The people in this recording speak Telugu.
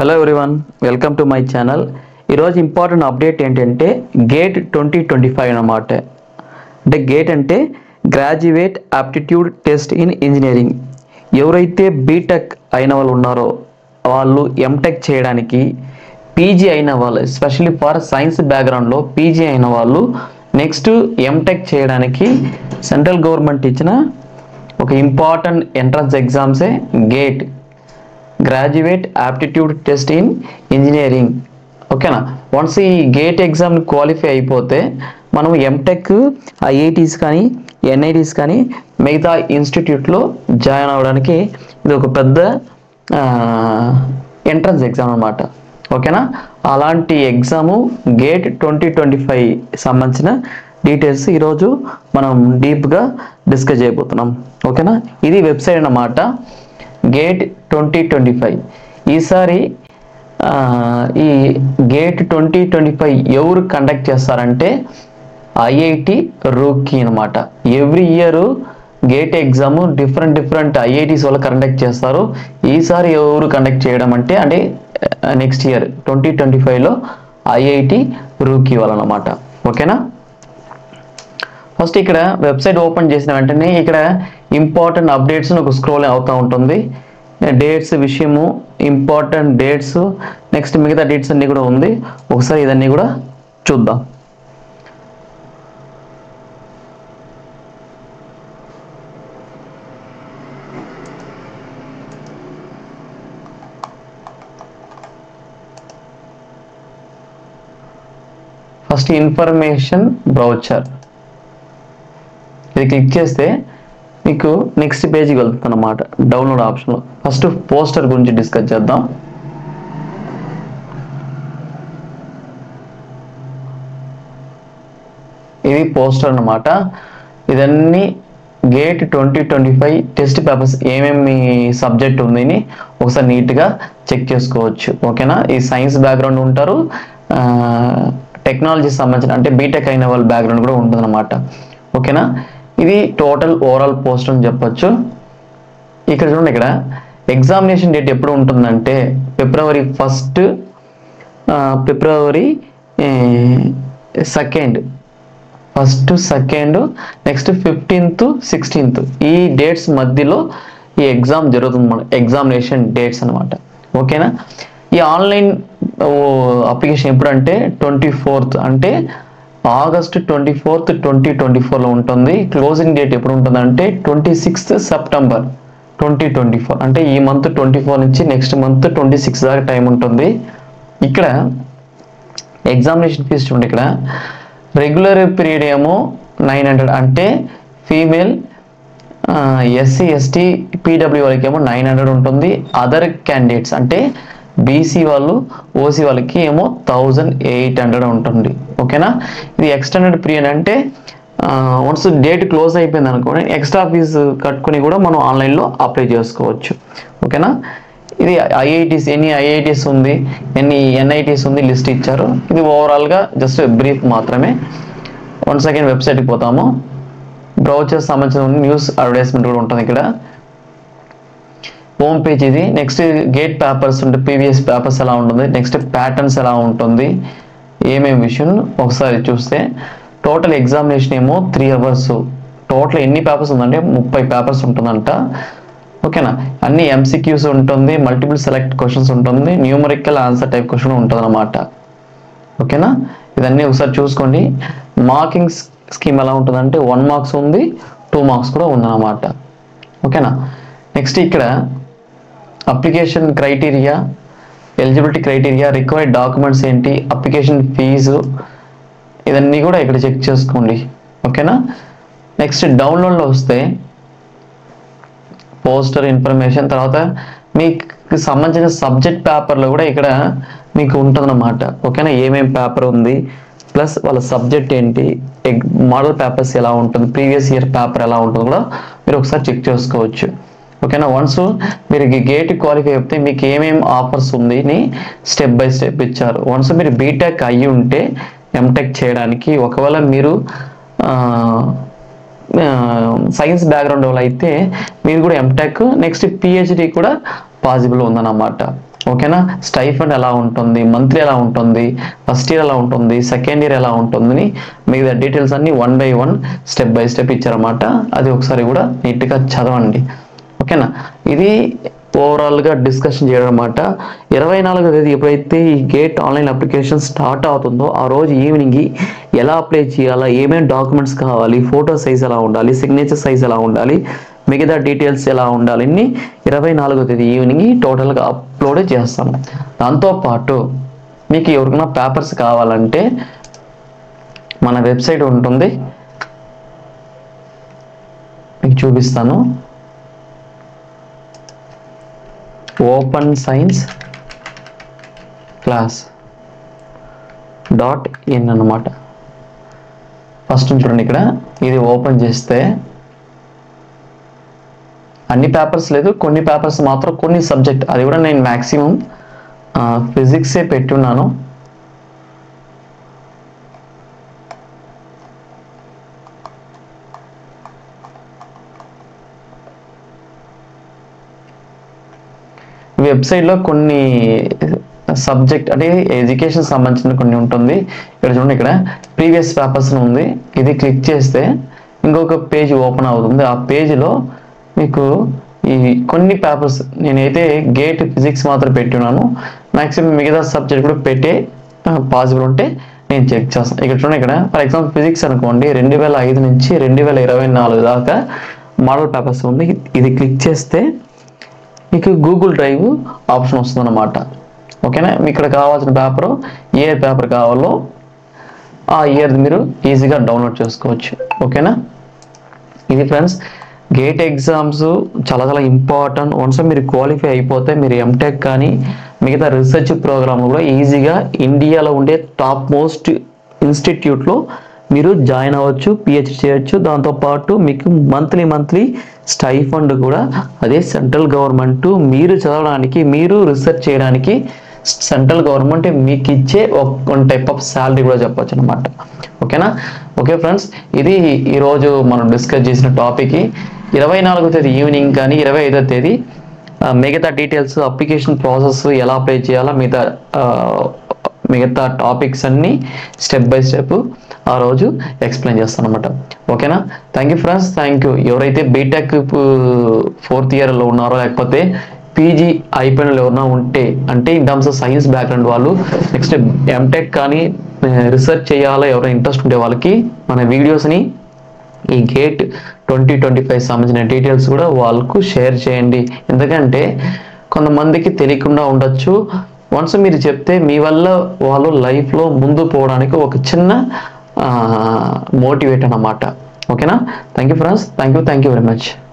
Hello everyone, welcome to my channel. ఈరోజు ఇంపార్టెంట్ అప్డేట్ ఏంటంటే గేట్ 2025 అన్నమాట. అంటే గేట్ అంటే graduate aptitude test in engineering. ఎవరైతే బీటెక్ అయిన వాళ్ళు ఉన్నారో వాళ్ళు ఎంటెక్ చేయడానికి, పీజీ అయిన వాళ్ళు ఎస్పెషల్లీ ఫర్ సైన్స్ బ్యాక్గ్రౌండ్లో పీజీ అయిన వాళ్ళు నెక్స్ట్ ఎంటెక్ చేయడానికి సెంట్రల్ గవర్నమెంట్ ఇచ్చిన ఒక ఇంపార్టెంట్ ఎంట్రన్స్ ఎగ్జామ్సే GATE, graduate aptitude test in engineering. ఓకేనా? వన్స్ ఈ గేట్ ఎగ్జామ్ క్వాలిఫై అయిపోతే మనం ఎంటెక్ ఐఐటీస్ కానీ ఎన్ఐటీస్ కానీ మిగతా ఇన్స్టిట్యూట్లో జాయిన్ అవ్వడానికి ఇది ఒక పెద్ద ఎంట్రన్స్ ఎగ్జామ్ అన్నమాట. ఓకేనా? అలాంటి ఎగ్జాము గేట్ 2025 సంబంధించిన డీటెయిల్స్ ఈరోజు మనం డీప్గా డిస్కస్ చేయబోతున్నాం. ఓకేనా? ఇది వెబ్సైట్ అన్నమాట, గేట్ 2025. ఈసారి ఈ గేట్ 2025 ఎవరు కండక్ట్ చేస్తారంటే ఐఐటి రూర్కీ అనమాట. Every year GATE exam different IITs వాళ్ళు కండక్ట్ చేస్తారు. ఈసారి ఎవరు కండక్ట్ చేయడం అంటే నెక్స్ట్ ఇయర్ 2025లో ఐఐటి రూర్కీ వాళ్ళు అనమాట. ఓకేనా? ఫస్ట్ ఇక్కడ వెబ్సైట్ ఓపెన్ చేసిన వెంటనే ఇక్కడ ఇంపార్టెంట్ అప్డేట్స్ ఒక స్క్రోల్ అవుతూ ఉంటుంది. డేట్స్ విషయము, ఇంపార్టెంట్ డేట్స్, నెక్స్ట్ మిగతా డేట్స్ అన్నీ కూడా ఉంది. ఒకసారి ఇదన్నీ కూడా చూద్దాం. ఫస్ట్ ఇన్ఫర్మేషన్ బ్రౌచర్, ఇది క్లిక్ చేస్తే మీకు నెక్స్ట్ పేజ్కి వెళ్తుంది అన్నమాట. డౌన్లోడ్ ఆప్షన్లో ఫస్ట్ పోస్టర్ గురించి డిస్కస్ చేద్దాం. ఇది పోస్టర్ అన్నమాట. ఇదన్నీ గేట్ 2025 టెస్ట్ పేపర్స్ ఏమేమి సబ్జెక్ట్ ఉందని ఒకసారి నీట్గా చెక్ చేసుకోవచ్చు. ఓకేనా? ఈ సైన్స్ బ్యాక్గ్రౌండ్ ఉంటారు, టెక్నాలజీ సంబంధించిన అంటే బీటెక్ అయిన వాళ్ళ బ్యాక్గ్రౌండ్ కూడా ఉంటుంది అన్నమాట. ఓకేనా? ఇది టోటల్ ఓవరాల్ పోస్ట్ అని చెప్పొచ్చు. ఇక్కడ చూడండి, ఇక్కడ ఎగ్జామినేషన్ డేట్ ఎప్పుడు ఉంటుందంటే ఫిబ్రవరి 1, ఫిబ్రవరి 2, నెక్స్ట్ 15th, 16th ఈ డేట్స్ మధ్యలో ఈ ఎగ్జామ్ జరుగుతుంది. మన ఎగ్జామినేషన్ డేట్స్ అనమాట. ఓకేనా? ఈ ఆన్లైన్ అప్లికేషన్ ఎప్పుడంటే 24th అంటే ఆగస్ట్ 24th 2024లో ఉంటుంది. క్లోజింగ్ డేట్ ఎప్పుడు ఉంటుందంటే 26th September 2024. అంటే ఈ మంత్ 24 నుంచి నెక్స్ట్ మంత్ 26 దాకా టైం ఉంటుంది. ఇక్కడ ఎగ్జామినేషన్ ఫీజు చూడండి, ఇక్కడ రెగ్యులర్ పీరియడ్ ఏమో 900, అంటే ఫీమేల్, ఎస్సీ ఎస్టీ పీడబ్ల్యూ వాళ్ళకి ఏమో 900 ఉంటుంది. అదర్ క్యాండిడేట్స్ అంటే బీసీ వాళ్ళు ఓసీ వాళ్ళకి ఏమో 1800 ఉంటుంది. ఓకేనా? ఇది ఎక్స్టెండెడ్ పీరియడ్ అంటే వన్స్ డేట్ క్లోజ్ అయిపోయింది అనుకోండి ఎక్స్ట్రా ఫీజు కట్టుకుని కూడా మనం ఆన్లైన్లో అప్లై చేసుకోవచ్చు. ఓకేనా? ఇది ఐఐటీస్, ఎన్ని ఐఐటీస్ ఉంది, ఎన్ని ఎన్ఐటీస్ ఉంది లిస్ట్ ఇచ్చారు. ఇది ఓవరాల్గా జస్ట్ బ్రీఫ్ మాత్రమే. వన్స్ అగైన్ వెబ్సైట్కి పోతాము. బ్రౌచర్స్ సంబంధించిన న్యూస్ అడ్వర్టైజ్మెంట్ కూడా ఉంటుంది ఇక్కడ. హోమ్ పేజ్ ఇది. నెక్స్ట్ గేట్ పేపర్స్ ఉంటే ప్రీవియస్ పేపర్స్ ఎలా ఉంటుంది, నెక్స్ట్ ప్యాటర్న్స్ ఎలా ఉంటుంది, ఏమేమి విషయం ఒకసారి చూస్తే టోటల్ ఎగ్జామినేషన్ ఏమో 3 hours. టోటల్ ఎన్ని పేపర్స్ ఉందంటే 30 పేపర్స్ ఉంటుందంట. ఓకేనా? అన్ని ఎంసీక్యూస్ ఉంటుంది, మల్టిపుల్ సెలెక్ట్ క్వశ్చన్స్ ఉంటుంది, న్యూమరికల్ ఆన్సర్ టైప్ క్వశ్చన్ ఉంటుంది అన్నమాట. ఓకేనా? ఇదన్నీ ఒకసారి చూసుకోండి. మార్కింగ్ స్కీమ్ ఎలా ఉంటుందంటే 1 marks ఉంది, 2 marks కూడా ఉందన్నమాట. ఓకేనా? నెక్స్ట్ ఇక్కడ application criteria, eligibility criteria, required documents ఏంటి, అప్లికేషన్ ఫీజు, ఇదన్నీ కూడా ఇక్కడ చెక్ చేసుకోండి. ఓకేనా? నెక్స్ట్ డౌన్లోడ్లో వస్తే పోస్టర్ ఇన్ఫర్మేషన్, తర్వాత మీకు సంబంధించిన సబ్జెక్ట్ పేపర్లో కూడా ఇక్కడ మీకు ఉంటుందన్నమాట. ఓకేనా? ఏమేమి పేపర్ ఉంది, ప్లస్ వాళ్ళ సబ్జెక్ట్ ఏంటి, మోడల్ పేపర్స్ ఎలా ఉంటుంది, ప్రీవియస్ ఇయర్ పేపర్ ఎలా ఉంటుందో కూడా మీరు ఒకసారి చెక్ చేసుకోవచ్చు. ఓకేనా? వన్స్ మీరు గేట్ క్వాలిఫై అయిపోతే మీకు ఏమేమి ఆఫర్స్ ఉంది అని స్టెప్ బై స్టెప్ ఇచ్చారు. వన్స్ మీరు బీటెక్ అయ్యి ఉంటే ఎంటెక్ చేయడానికి, ఒకవేళ మీరు సైన్స్ బ్యాక్గ్రౌండ్ వాళ్ళు అయితే మీరు కూడా ఎంటెక్ నెక్స్ట్ పిహెచ్డి కూడా పాసిబుల్ ఉందన్నమాట. ఓకేనా. స్టైఫండ్ ఎలా ఉంటుంది, మంత్లీ ఎలా ఉంటుంది, ఫస్ట్ ఇయర్ ఎలా ఉంటుంది, సెకండ్ ఇయర్ ఎలా ఉంటుందని మిగతా డీటెయిల్స్ అన్ని 1 by 1 స్టెప్ బై స్టెప్ ఇచ్చారన్నమాట. అది ఒకసారి కూడా నీట్గా చదవండి. ఓకేనా. ఇది ఓవరాల్గా డిస్కషన్ చేయడం అన్నమాట. 24వ తేదీ ఎప్పుడైతే ఈ గేట్ ఆన్లైన్ అప్లికేషన్ స్టార్ట్ అవుతుందో ఆ రోజు ఈవినింగ్ ఎలా అప్లై చేయాలా, ఏమేమి డాక్యుమెంట్స్ కావాలి, ఫోటో సైజ్ ఎలా ఉండాలి, సిగ్నేచర్ సైజ్ ఎలా ఉండాలి, మిగతా డీటెయిల్స్ ఎలా ఉండాలి అన్ని 24వ తేదీ ఈవినింగ్ టోటల్గా అప్లోడ్ చేస్తాము. దాంతోపాటు మీకు ఎవరికైనా పేపర్స్ కావాలంటే మన వెబ్సైట్ ఉంటుంది, మీకు చూపిస్తాను. OpenScienceClass.in అన్నమాట. ఫస్ట్ చూడండి, ఇక్కడ ఇది ఓపెన్ చేస్తే అన్ని పేపర్స్ లేదు, కొన్ని పేపర్స్ మాత్రం, కొన్ని సబ్జెక్ట్, అది కూడా నేను మ్యాక్సిమం ఫిజిక్సే పెట్టున్నాను. వెబ్సైట్లో కొన్ని సబ్జెక్ట్ అంటే ఎడ్యుకేషన్ సంబంధించిన కొన్ని ఉంటుంది. ఇక్కడ చూడండి, ఇక్కడ ప్రీవియస్ పేపర్స్ ఉంది. ఇది క్లిక్ చేస్తే ఇంకొక పేజ్ ఓపెన్ అవుతుంది. ఆ పేజ్లో మీకు ఈ కొన్ని పేపర్స్, నేనైతే గేట్ ఫిజిక్స్ మాత్రం పెట్టున్నాను, మ్యాక్సిమం మిగతా సబ్జెక్ట్ కూడా పెట్టే పాసిబుల్ ఉంటే నేను చెక్ చేస్తాను. ఇక్కడ చూడండి, ఇక్కడ ఫర్ ఎగ్జాంపుల్ ఫిజిక్స్ అనుకోండి, 2005 నుంచి 2024 దాకా మోడల్ పేపర్స్ ఉంది. ఇది క్లిక్ చేస్తే మీకు గూగుల్ డ్రైవ్ ఆప్షన్ వస్తుంది అన్నమాట. ఓకేనా. మీకు ఇక్కడ కావాల్సిన పేపరు ఏ పేపర్ కావాలో ఆ ఇయర్ మీరు ఈజీగా డౌన్లోడ్ చేసుకోవచ్చు. ఓకేనా. ఇది ఫ్రెండ్స్ గేట్ ఎగ్జామ్స్ చాలా చాలా ఇంపార్టెంట్. వన్స్ మీరు క్వాలిఫై అయిపోతే మీరు ఎంటెక్ కానీ మిగతా రీసెర్చ్ ప్రోగ్రామ్ కూడా ఈజీగా ఇండియాలో ఉండే టాప్ మోస్ట్ ఇన్స్టిట్యూట్లో మీరు జాయిన్ అవ్వచ్చు, పిహెచ్డి చేయొచ్చు. దాంతోపాటు మీకు మంత్లీ స్టైఫండ్ కూడా అదే సెంట్రల్ గవర్నమెంట్ మీరు చదవడానికి, మీరు రీసెర్చ్ చేయడానికి సెంట్రల్ గవర్నమెంట్ మీకు ఇచ్చే ఒక టైప్ ఆఫ్ శాలరీ కూడా చెప్పొచ్చు అనమాట. ఓకేనా. ఓకే ఫ్రెండ్స్, ఇది ఈరోజు మనం డిస్కస్ చేసిన టాపిక్. 24వ తేదీ ఈవినింగ్ కానీ 25వ తేదీ మిగతా డీటెయిల్స్, అప్లికేషన్ ప్రాసెస్ ఎలా అప్లై చేయాలో మిగతా టాపిక్స్ అన్ని స్టెప్ బై స్టెప్ ఆ రోజు ఎక్స్ప్లెయిన్ చేస్తాను అనమాట. ఓకేనా. Thank you friends, thank you. ఎవరైతే బీటెక్ 4th ఇయర్లో ఉన్నారో లేకపోతే పీజీ అయిపోయిన ఎవరైనా ఉంటే, అంటే in terms of science background వాళ్ళు, నెక్స్ట్ ఎంటెక్ కానీ రీసెర్చ్ చేయాలో ఎవరైనా ఇంట్రెస్ట్ ఉండే వాళ్ళకి మన వీడియోస్ని ఈ గేట్ 2025 సంబంధించిన డీటెయిల్స్ కూడా వాళ్ళకు షేర్ చేయండి. ఎందుకంటే కొంతమందికి తెలియకుండా ఉండొచ్చు. వన్స్ మీరు చెప్తే మీ వల్ల వాళ్ళు లైఫ్లో ముందు పోవడానికి ఒక చిన్న మోటివేట్ అన్నమాట. ఓకేనా. Thank you friends, thank you very much.